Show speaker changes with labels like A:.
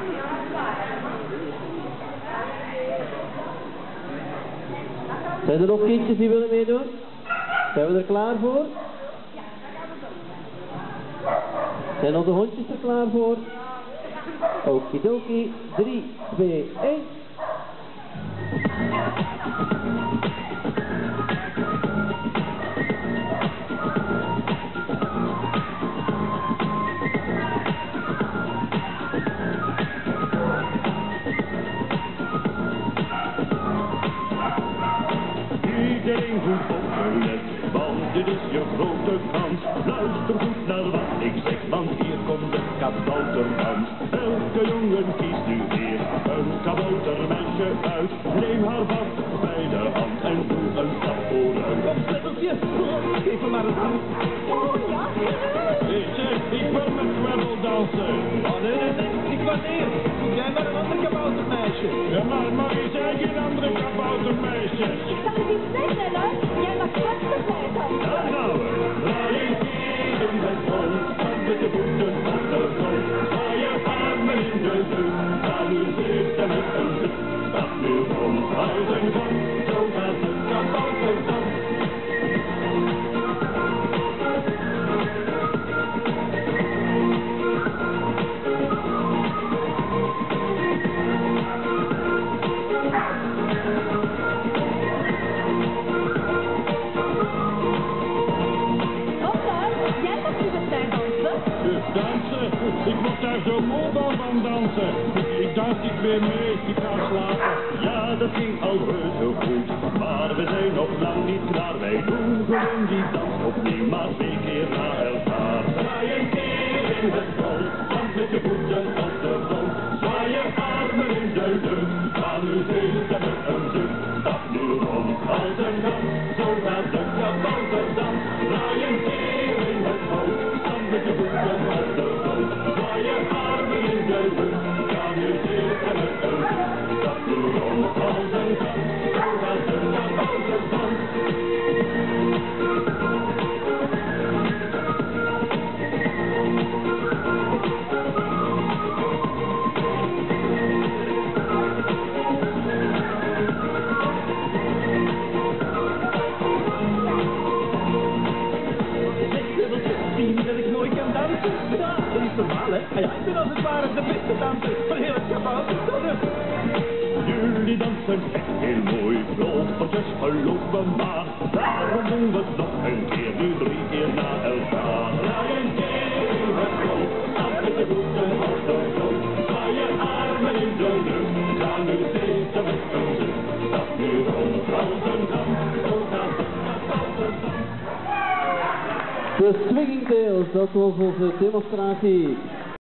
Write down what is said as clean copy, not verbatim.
A: Zijn er nog kindjes die willen meedoen? Zijn we er klaar voor? Zijn onze hondjes er klaar voor? Okidoki, 3, 2, 1.
B: Iedereen goed opgelet, want dit is je grote kans. Luister goed naar wat ik zeg, want hier komt de kabouterdans. Elke jongen kiest nu weer een kaboutermeisje uit. Neem haar vast bij de hand en doe een stap vooruit.
C: Kom, Sletteltje, geef hem maar een hand.
D: Oh ja,
B: Ik zeg, ik wil met Tweddel dansen.
C: Oh nee, ik was eerst. Doe jij maar een ander kaboutermeisje.
B: Ja, maar je zei geen andere kaboutermeisjes.
D: ik zal het iets zeggen, hè. Jij mag vast erbij dan.
B: Daar gaan we. Draai een keer in het rond, stap met de voeten op de grond. Draai je armen in de lucht, ga nu zitten met een zucht. Stap nu rond, uit een gang, zo gaat de kabouterdans. Dansen? Ik word daar zo moe van dansen. Ik dans niet meer mee, ik ga slapen. Ja, dat ging al reuze goed, maar we zijn nog lang niet klaar. Wij doen gewoon die dans opnieuw, maar 2 keer na elkaar. Draai een keer in het rond, dans met je voeten op de grond. Zwaai je armen in de lucht, ga nu zitten met een zucht. Stap nu rond als een dans, zo gaat de kabouterdans. Draai een keer in het rond, dans met je voeten op de grond. Zwaai je armen in de lucht, ga nu zitten met een zucht. Stap nu rond als een dans, zo gaat de kabouterdans.
C: Zie je dat ik mooi kan dansen? Ja, dat is normaal, hè? Ja, ik ben als het ware de beste danser van heel het kabouterdorp.
B: Jullie dansen echt heel mooi, vlottertjes, geloof me maar. Daarom doen we het nog een keer, nu 3 keer na elkaar. Draai een keer in het rond, stap met de voeten op de grond. Zwaai je armen in de lucht, ga nu zitten met een zucht. Stap nu rond als een dans, zo gaat de kabouterdans.
A: De Swinging Tales, dat was onze demonstratie.